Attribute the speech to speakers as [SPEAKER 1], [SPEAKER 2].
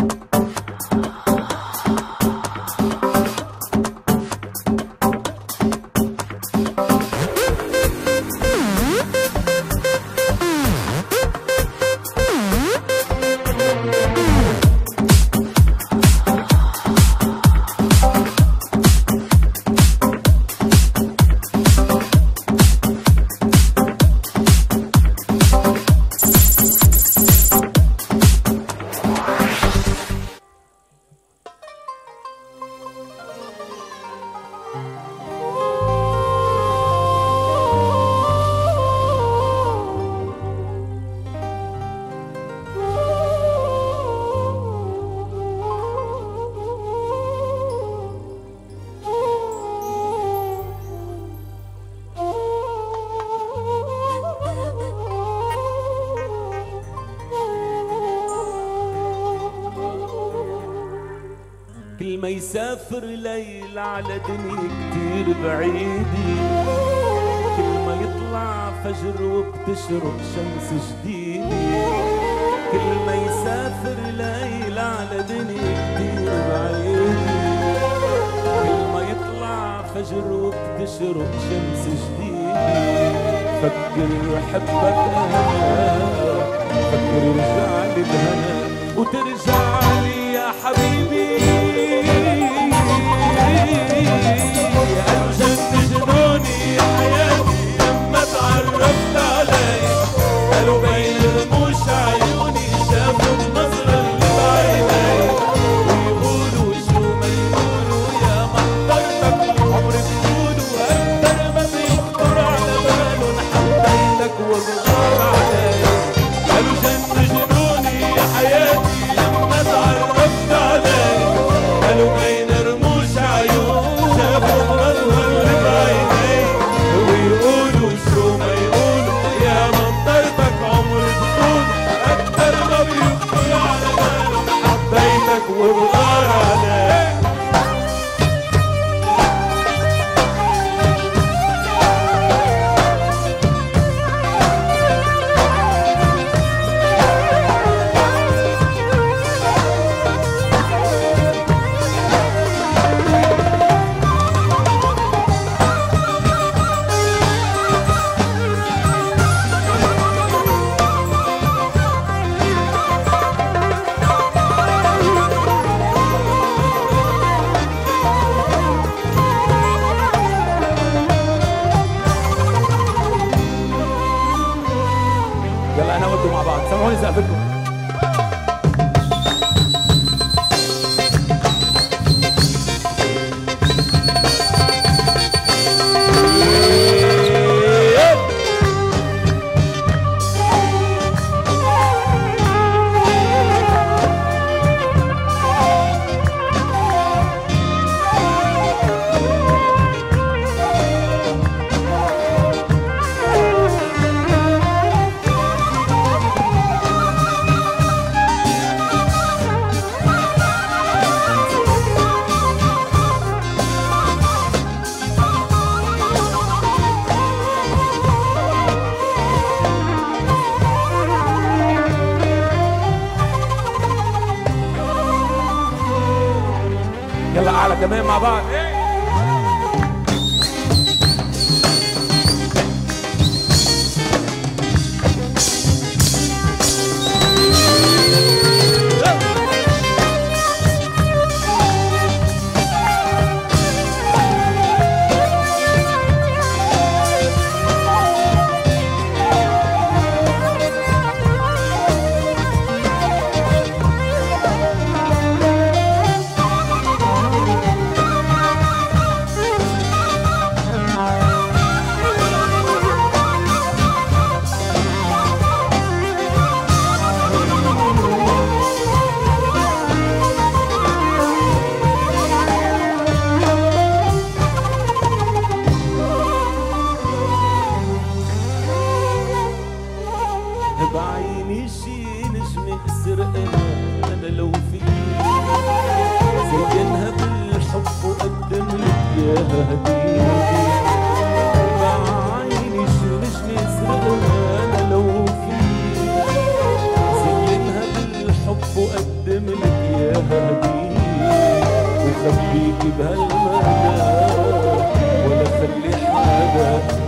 [SPEAKER 1] كل ما يسافر ليل على دنيا كتير بعيدة، كل ما يطلع فجر وبتشرق شمس جديدة. كل ما يسافر ليل على دنيا كتير بعيدة، كل ما يطلع فجر وبتشرق شمس جديدة. فكر حبك أنا، فكر رجع لي بهنا وترجع لي يا حبيبي. قالوا جن جنوني حياتي لما تعرفت عليك، قالوا بين رموش عيوني شافوا النظرة اللي بعينيك. ويقولوا شو ما يقولوا يا محضرتك العمر بيقولوا أكتر ما بيخطر على بالهم حبيتك وبغار عليك. قالوا جن جنوني حياتي لما تعرفت عليك، قالوا بين رموش عيون شافوا النظرة اللي بعينيك. ويقولوا شو ما يقولوا يا منطرتك عمر بطول أكتر ما بيخطر على بالهم حبيتك وبغار عليك. يلا انا وانتم مع بعض سمعوني سقفتكم. يلا اعلى كمان مع بعض. بعيني شي نجمة تسرقها أنا لو في زينها بالحب وقدم لك إياها هدية. بعيني شي نجمة تسرقها أنا لو في زينها بالحب وقدم لك إياها خبيكي بهالمدى ولا خلي حدا